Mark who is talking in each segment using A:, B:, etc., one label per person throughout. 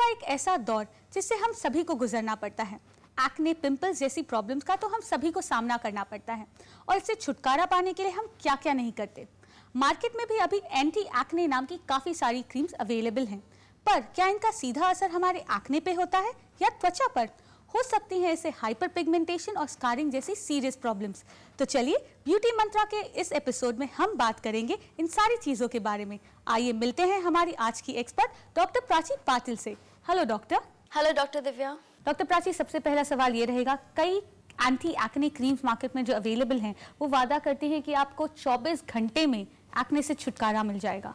A: एक ऐसा दौर जिससे हम सभी को गुजरना पड़ता है। एक्ने पिंपल्स जैसी प्रॉब्लम्स का तो हम सभी को सामना करना पड़ता है और इससे छुटकारा पाने के लिए हम क्या क्या नहीं करते। मार्केट में भी अभी एंटी एक्ने नाम की काफ़ी सारी क्रीम्स अवेलेबल हैं, पर क्या इनका सीधा असर हमारे एक्ने पे होता है या त्वचा पर? हो सकती है इससे हाइपर पिगमेंटेशन और स्कारिंग जैसी सीरियस प्रॉब्लम्स। तो चलिए ब्यूटी मंत्रा के इस एपिसोड में हम बात करेंगे इन सारी चीज़ों के बारे में। आइए मिलते हैं हमारी आज की एक्सपर्ट डॉक्टर प्राची पाटिल से। Hello doctor.
B: Hello doctor Divya.
A: Doctor Prachi, सबसे पहला सवाल ये रहेगा, कई एंटी एक्ने क्रीम्स मार्केट में जो अवेलेबल हैं वो वादा करती हैं कि आपको 24 घंटे में एक्ने से छुटकारा मिल जाएगा,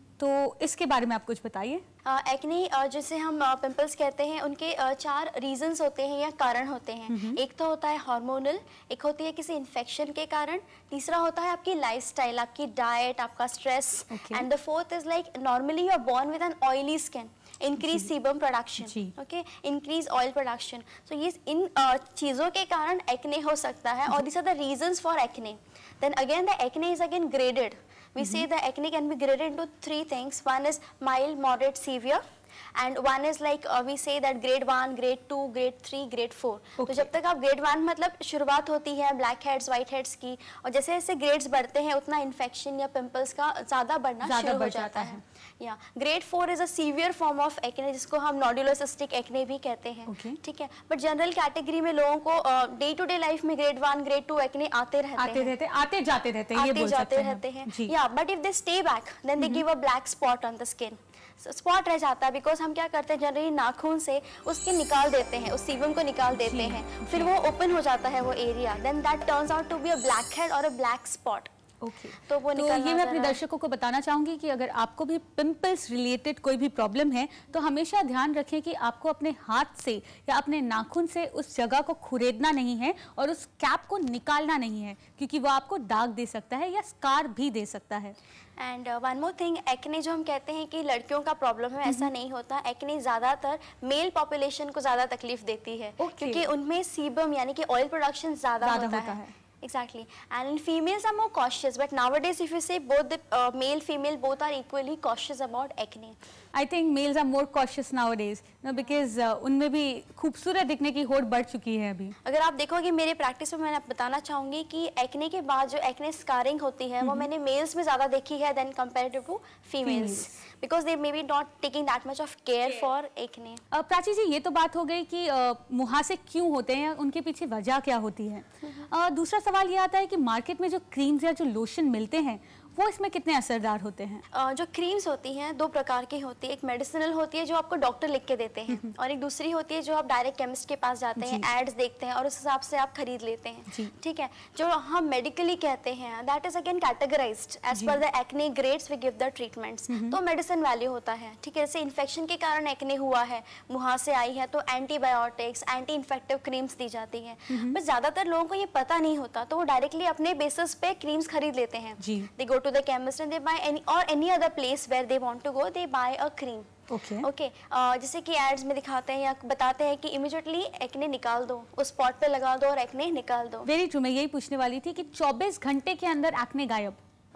A: तो इसके बारे में आप कुछ बताइए।
B: एक्ने जिसे हम पिंपल्स कहते हैं, उनके 4 रीजंस होते हैं या कारण होते हैं। एक तो होता है हार्मोनल, एक होती है किसी इन्फेक्शन के कारण, तीसरा होता है आपकी लाइफस्टाइल, आपकी डाइट, आपका stress, and the fourth is like normally you are born with an oily skin, increase sebum production, okay, increase oil production. So ये इन चीज़ों के कारण एक्ने हो सकता है और this are the reasons for acne. Then again the acne is again graded. We say the acne can be graded into 3 things. One is mild, moderate, severe, and one is like we say that grade 1, grade 2, grade 3, grade 4. तो जब तक आप grade 1 मतलब शुरुआत होती है black heads, white heads की, और जैसे जैसे ग्रेड्स बढ़ते हैं उतना इन्फेक्शन या पिंपल्स का ज़्यादा बढ़ना शुरू हो जाता है। या grade 4 is a severe form of acne, जिसको हम नोडुलोसिस्टिक एक्ने भी कहते हैं। ठीक है, बट जनरल कैटेगरी में लोगों को डे टू डे लाइफ में ग्रेड 1, ग्रेड 2 एक्ने आते जाते रहते हैं। या but if they stay back then they give a black spot on the skin. Spot रह जाता है बिकॉज हम क्या करते हैं, जनरली नाखून से उसके निकाल देते हैं, उस सीबम को निकाल देते हैं, फिर वो ओपन हो जाता है वो area, then that turns out to be a black head और अ ब्लैक स्पॉट।
A: तो ये मैं अपने दर्शकों को बताना चाहूंगी कि अगर आपको भी पिंपल्स रिलेटेड कोई भी प्रॉब्लम है तो हमेशा ध्यान रखें कि आपको अपने हाथ से या अपने नाखून से उस जगह को खुरेदना नहीं है और उस कैप को निकालना नहीं है, क्योंकि वो आपको दाग दे सकता है या स्कार भी दे सकता है।
B: And one more thing, acne जो हम कहते हैं कि लड़कियों का प्रॉब्लम है, ऐसा नहीं होता। एक्ने ज़्यादातर मेल पॉपुलेशन को ज़्यादा तकलीफ देती है क्योंकि उनमें सीबम यानी कि ऑयल प्रोडक्शन ज़्यादा होता है। Exactly, and in females are more cautious, but nowadays if you say both the male female both are equally cautious about acne.
A: I think males are more cautious nowadays, because उनमें भी खूबसूरत दिखने की होड़ बढ़ चुकी है अभी।
B: अगर आप देखोगे मेरे प्रैक्टिस में, मैं बताना चाहूँगी कि एक्ने के बाद जो एक्ने स्कारिंग होती है वो मैंने मेल्स में ज़्यादा देखी है then comparative to females, because they may be not taking that much of care for acne.
A: Prachi ji, ये तो बात हो गई कि मुहासे क्यों होते हैं, उनके पीछे वजह क्या होती है। दूसरा सवाल ये आता है कि मार्केट में जो क्रीम्स या जो लोशन मिलते हैं वो इसमें कितने असरदार होते हैं?
B: जो क्रीम्स होती हैं 2 प्रकार की होती है। एक मेडिसिनल होती है जो आपको डॉक्टर लिख के देते हैं, और एक दूसरी होती है जो आप डायरेक्ट केमिस्ट के पास जाते हैं, एड्स देखते हैं और उस हिसाब से आप खरीद लेते हैं। ठीक है, जो हम मेडिकली कहते हैं that is again categorized as per the acne grades we give the treatments. तो मेडिसिन वैल्यू होता है। ठीक है, जैसे इन्फेक्शन के कारण एक्ने हुआ है, मुहासे आई है, तो एंटीबायोटिक्स, एंटी इन्फेक्टिव क्रीम्स दी जाती हैं। बट ज्यादातर लोगों को ये पता नहीं होता, तो वो डायरेक्टली अपने बेसिस पे क्रीम्स खरीद लेते हैं। दे गो to the chemist and they buy any other place where they want to go, they buy a cream. Okay. जैसे कि एड्स में दिखाते हैं या बताते हैं कि इमीडिएटली एक्ने निकाल दो, उस स्पॉट पे लगा दो और एक्ने निकाल दो।
A: वेरी ट्रू, मैं यही पूछने वाली थी कि 24 घंटे के अंदर एक्ने गायब।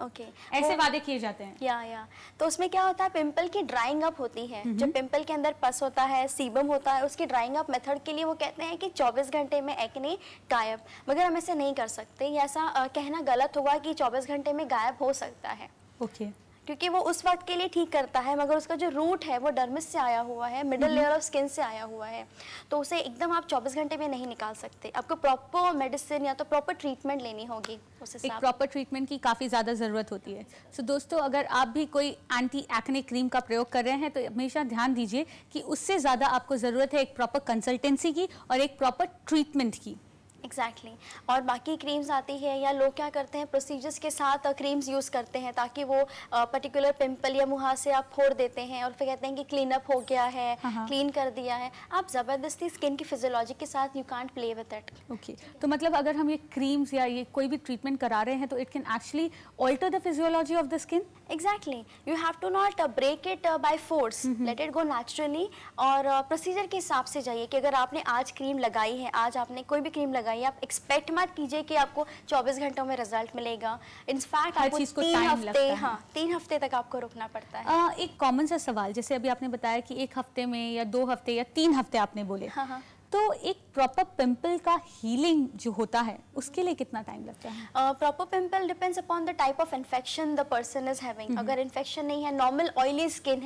A: ऐसे वादे किए जाते हैं।
B: या तो उसमें क्या होता है, पिंपल की ड्राइंग अप होती है। जो पिंपल के अंदर पस होता है, सीबम होता है, उसकी ड्राइंग अप मेथड के लिए वो कहते हैं कि 24 घंटे में एक्ने गायब, मगर हम ऐसे नहीं कर सकते। ऐसा कहना गलत होगा कि 24 घंटे में गायब हो सकता है। क्योंकि वो उस वक्त के लिए ठीक करता है, मगर उसका जो रूट है वो डर्मिस से आया हुआ है, मिडिल लेयर ऑफ स्किन से आया हुआ है, तो उसे एकदम आप 24 घंटे में नहीं निकाल सकते। आपको प्रॉपर मेडिसिन या तो प्रॉपर ट्रीटमेंट लेनी होगी।
A: एक प्रॉपर ट्रीटमेंट की काफ़ी ज़्यादा ज़रूरत होती है। सो दोस्तों, अगर आप भी कोई एंटी एक्ने क्रीम का प्रयोग कर रहे हैं तो हमेशा ध्यान दीजिए कि उससे ज़्यादा आपको ज़रूरत है एक प्रॉपर कंसल्टेंसी की और एक प्रॉपर ट्रीटमेंट की।
B: एग्जैक्टली। और बाकी क्रीम्स आती है या लोग क्या करते हैं, प्रोसीजर्स के साथ क्रीम्स यूज़ करते हैं ताकि वो पर्टिकुलर पिंपल या मुहासे आप फोड़ देते हैं और फिर कहते हैं कि क्लीन अप हो गया है, क्लीन कर दिया है। आप ज़बरदस्ती स्किन की फिजियोलॉजी के साथ you can't play with it.
A: Okay, तो मतलब अगर हम ये क्रीम्स या ये कोई भी ट्रीटमेंट करा रहे हैं तो it can actually alter the physiology of the skin.
B: Exactly, you have to not break it by force, let it go naturally. और प्रोसीजर के हिसाब से जाइए कि अगर आपने आज क्रीम लगाई है, आज आपने कोई भी क्रीम लगाई लगाइए। आप एक्सपेक्ट मत कीजिए कि आपको 24 घंटों में रिजल्ट मिलेगा। इनफैक्ट
A: हर
B: आपको
A: चीज़ को
B: 3
A: टाइम
B: हफ्ते,
A: लगता है।
B: हाँ 3 हफ्ते तक आपको रुकना पड़ता है।
A: एक कॉमन सा सवाल, जैसे अभी आपने बताया कि 1 हफ्ते में या 2 हफ्ते या 3 हफ्ते आपने बोले,
B: हाँ हाँ।
A: तो एक प्रॉपर पिंपल का हीलिंग जो होता है उसके लिए कितना टाइम लगता है?
B: Proper pimple depends upon the type of infection the person is having. अगर इन्फेक्शन नहीं है, नॉर्मल ऑयली स्किन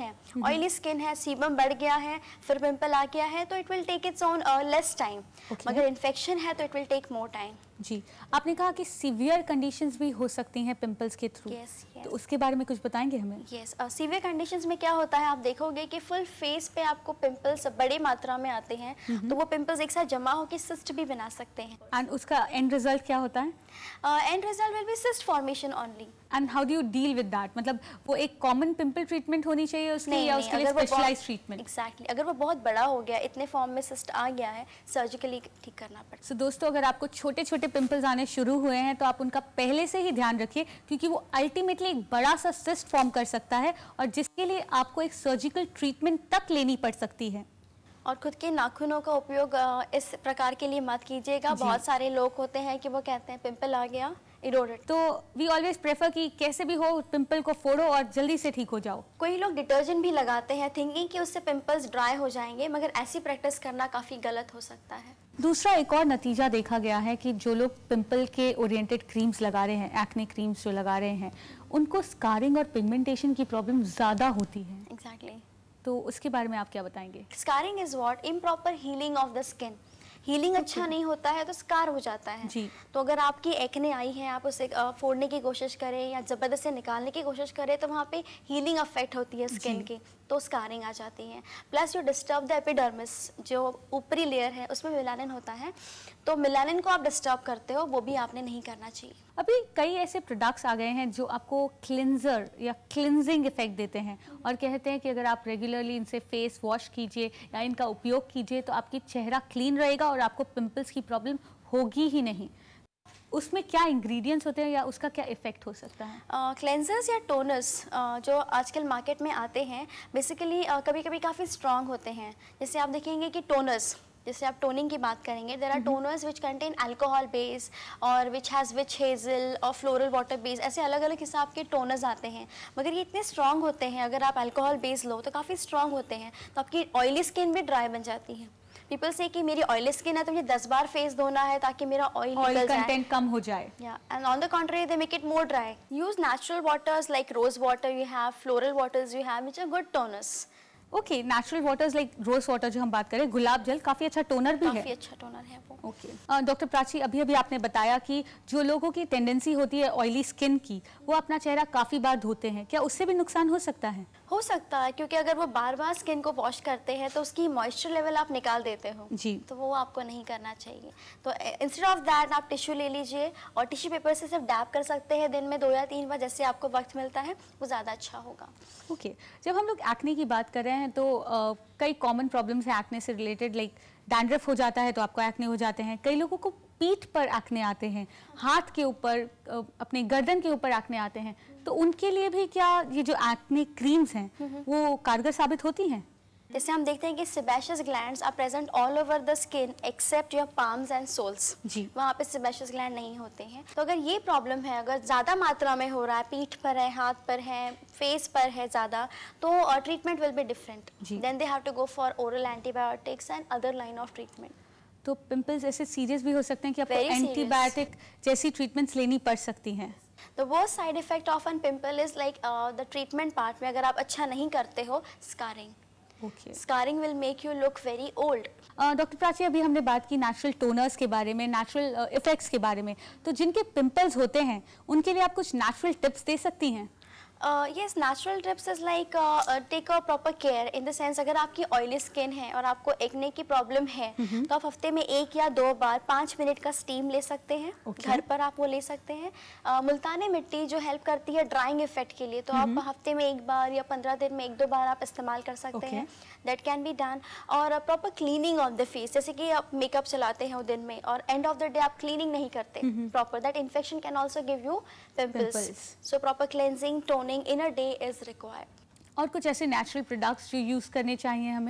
B: है, सीबम बढ़ गया है, फिर पिंपल आ गया है, तो it will take its own less time. मगर इन्फेक्शन है तो it will take more time.
A: जी, आपने कहा कि सीवियर कंडीशंस भी हो सकती हैं पिंपल्स के थ्रू। तो उसके बारे में कुछ बताएंगे हमें?
B: यस, सीवियर कंडीशंस में क्या होता है, आप देखोगे कि फुल फेस पे आपको पिंपल्स बड़ी मात्रा में आते हैं, तो वो पिंपल्स एक साथ जमा होकर सिस्ट भी बना सकते हैं।
A: एंड उसका एंड रिजल्ट क्या होता है?
B: End result will be cyst formation only.
A: And how do you deal with that? मतलब वो एक कॉमन पिंपल ट्रीटमेंट होनी चाहिए उसकी, या उसके लिए स्पेशलाइज्ड ट्रीटमेंट?
B: एग्जैक्टली, अगर वो बहुत बड़ा हो गया, इतने फॉर्म में सिस्ट आ गया है, सर्जिकली ठीक करना पड़ता है।
A: सो दोस्तों, अगर आपको छोटे छोटे पिंपल्स आने शुरू हुए हैं तो आप उनका पहले से ही ध्यान रखिए, क्योंकि वो अल्टीमेटली एक बड़ा सा सिस्ट फॉर्म कर सकता है और जिसके लिए आपको एक सर्जिकल ट्रीटमेंट तक लेनी पड़ सकती है।
B: और खुद के नाखूनों का उपयोग इस प्रकार के लिए मत कीजिएगा। बहुत सारे लोग होते हैं कि वो कहते हैं पिंपल आ गया, इरोडेड।
A: तो वी ऑलवेज प्रेफर कि कैसे भी हो पिंपल को फोड़ो और जल्दी से ठीक हो जाओ।
B: कोई लोग डिटर्जेंट भी लगाते हैं थिंकिंग कि उससे पिंपल्स ड्राई हो जाएंगे, मगर ऐसी प्रैक्टिस करना काफ़ी गलत हो सकता है।
A: दूसरा एक और नतीजा देखा गया है कि जो लोग पिंपल के ओरिएंटेड क्रीम्स लगा रहे हैं, एक्ने क्रीम्स जो लगा रहे हैं, उनको स्कारिंग और पिगमेंटेशन की प्रॉब्लम ज़्यादा होती है।
B: एग्जैक्टली।
A: तो उसके बारे में आप क्या बताएंगे?
B: Scarring is what? Improper healing of the skin. Healing अच्छा नहीं होता है तो स्कार हो जाता है
A: जी।
B: तो अगर आपकी एक्ने आई है, आप उसे फोड़ने की कोशिश करें या ज़बरदस्ती निकालने की कोशिश करें, तो वहाँ पे हीलिंग अफेक्ट होती है स्किन की, तो स्कारिंग आ जाती है। Plus you disturb the epidermis, जो ऊपरी लेयर है उसमें मेलानिन होता है, तो मेलानिन को आप डिस्टर्ब करते हो, वो भी आपने नहीं करना चाहिए।
A: अभी कई ऐसे प्रोडक्ट्स आ गए हैं जो आपको क्लिंजर या क्लिंजिंग इफेक्ट देते हैं और कहते हैं कि अगर आप रेगुलरली इनसे फेस वॉश कीजिए या इनका उपयोग कीजिए तो आपकी चेहरा क्लीन रहेगा और आपको पिंपल्स की प्रॉब्लम होगी ही नहीं। उसमें क्या इंग्रेडिएंट्स होते हैं या उसका क्या इफेक्ट हो सकता है?
B: क्लेंजर्स या टोनर्स जो आजकल मार्केट में आते हैं, बेसिकली कभी कभी काफ़ी स्ट्रॉन्ग होते हैं। जैसे आप देखेंगे कि टोनर्स, जैसे आप टोनिंग की बात करेंगे, there are toners which contain alcohol base और विच हैज़ विच हेजल और फ्लोरल वाटर बेस, ऐसे अलग अलग हिसाब के टोनर्स आते हैं, मगर ये इतने स्ट्रॉन्ग होते हैं, अगर आप अल्कोहल बेस लो तो काफ़ी स्ट्रॉन्ग होते हैं, तो आपकी ऑयली स्किन भी ड्राई बन जाती है। पीपल से कि मेरी ऑयली स्किन है तो मुझे 10 बार फेस धोना है ताकि मेरा ऑयल
A: कंटेंट कम हो जाए।
B: And on the contrary they make it more dry. Use natural waters like rose water you have, floral waters you have, which are good toners.
A: Okay, natural waters like rose water जो हम बात करें, गुलाब जल काफी अच्छा toner भी है।
B: काफी अच्छा टोनर है वो।
A: ओके डॉक्टर प्राची, अभी अभी आपने बताया कि जो लोगों की टेंडेंसी होती है ऑयली स्किन की, वो अपना चेहरा काफी बार धोते हैं, क्या उससे भी नुकसान हो सकता है?
B: हो सकता है, क्योंकि अगर वो बार बार स्किन को वॉश करते हैं तो उसकी मॉइस्चर लेवल आप निकाल देते हो
A: जी,
B: तो वो आपको नहीं करना चाहिए। तो इंस्टेड ऑफ दैट आप टिश्यू ले लीजिए और टिश्यू पेपर से सिर्फ डैप कर सकते हैं दिन में 2 या 3 बार, जैसे आपको वक्त मिलता है, वो ज़्यादा अच्छा होगा।
A: ओके जब हम लोग एक्ने की बात कर रहे हैं तो कई कॉमन प्रॉब्लम्स हैं एक्ने से रिलेटेड, लाइक डैंड्रफ हो जाता है तो आपको एक्ने हो जाते हैं, कई लोगों को पीठ पर एक्ने आते हैं, हाथ के ऊपर, अपने गर्दन के ऊपर एक्ने आते हैं, तो उनके लिए भी क्या ये जो एक्ने क्रीम्स हैं वो कारगर साबित होती हैं?
B: जैसे हम देखते हैं कि sebaceous glands are present all over the skin except your palms and soles, वहाँ पे सेबेशियस ग्लैंड नहीं होते हैं। तो अगर ये प्रॉब्लम है, अगर ज़्यादा मात्रा में हो रहा है, पीठ पर है, हाथ पर है, फेस पर है ज़्यादा, तो treatment will be different. Then they have to go for oral antibiotics and other line of treatment.
A: तो पिंपल्स ऐसे सीरियस भी हो सकते हैं कि आपको एंटीबायोटिक जैसी ट्रीटमेंट्स लेनी पड़ सकती हैं?
B: The worst side effect of an pimple is like the treatment part में अगर आप अच्छा नहीं करते हो, scarring.
A: Okay.
B: Scarring will make you look very old.
A: Doctor Prachi, अभी हमने बात की नेचुरल टोनर्स के बारे में, नेचुरल इफेक्ट्स के बारे में, तो जिनके पिंपल्स होते हैं उनके लिए आप कुछ नेचुरल टिप्स दे सकती हैं?
B: Yes, natural tips is like take a proper care in the sense अगर आपकी ऑयली स्किन है और आपको एक्ने की प्रॉब्लम है तो आप हफ्ते में 1 या 2 बार 5 मिनट का स्टीम ले सकते हैं। घर पर आप वो ले सकते हैं। मुल्तानी मिट्टी जो हेल्प करती है ड्राइंग इफेक्ट के लिए, तो आप हफ्ते में 1 बार या 15 दिन में 1-2 बार आप इस्तेमाल कर सकते हैं। That can be done. और proper cleaning of the face, जैसे कि आप मेकअप चलाते हैं दिन में और एंड ऑफ द डे आप क्लीनिंग नहीं करते proper, that infection can also give you pimples. So proper cleansing, toning in a day is required.
A: और कुछ ऐसे नेचुरल प्रोडक्ट्स जो यूज़ करने चाहिए हमें?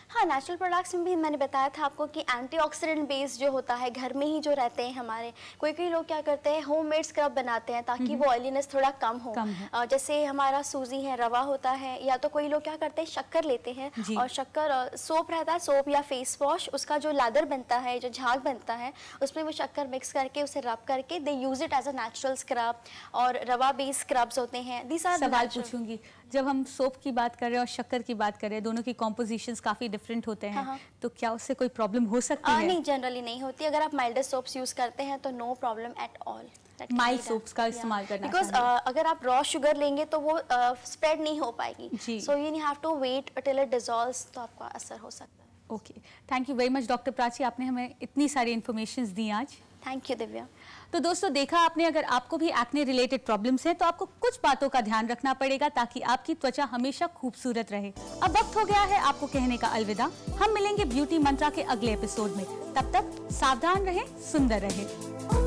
B: हाँ, नेचुरल प्रोडक्ट्स में भी मैंने बताया था आपको कि एंटीऑक्सीडेंट बेस जो होता है, घर में ही जो रहते हैं हमारे, कोई लोग क्या करते हैं होममेड स्क्रब बनाते हैं ताकि वो ऑयलीनेस थोड़ा कम हो। जैसे हमारा सूजी है, रवा होता है, या तो कोई लोग क्या करते हैं शक्कर लेते हैं और शक्कर सोप रहता है, सोप या फेस वॉश, उसका जो लादर बनता है, जो झाग बनता है, उसमें वो शक्कर मिक्स करके उसे रब करके they use it as a natural scrub. और रवा बेस्ड स्क्रब्स होते हैं। दिस आर
A: सवाल पूछूंगी, जब हम सोप की बात कर रहे हैं और शक्कर की बात कर रहे हैं, दोनों की कॉम्पोजिशंस काफी डिफरेंट होते हैं, तो क्या उससे कोई प्रॉब्लम हो सकती है?
B: नहीं, जनरली नहीं होती। अगर आप माइल्डर सोप्स यूज करते हैं तो no problem at all.
A: Mild soaps का इस्तेमाल करना
B: बिकॉज अगर आप रॉ शुगर लेंगे तो वो स्प्रेड नहीं हो पाएगी, so you have to wait till it dissolves, तो आपका असर हो सकता है।
A: Okay, thank you very much doctor Prachi, आपने हमें इतनी सारी इन्फॉर्मेशन दी आज।
B: Thank you Divya.
A: तो दोस्तों देखा आपने, अगर आपको भी एक्ने रिलेटेड प्रॉब्लम्स हैं तो आपको कुछ बातों का ध्यान रखना पड़ेगा ताकि आपकी त्वचा हमेशा खूबसूरत रहे। अब वक्त हो गया है आपको कहने का अलविदा। हम मिलेंगे ब्यूटी मंत्रा के अगले एपिसोड में, तब तक सावधान रहें, सुंदर रहें।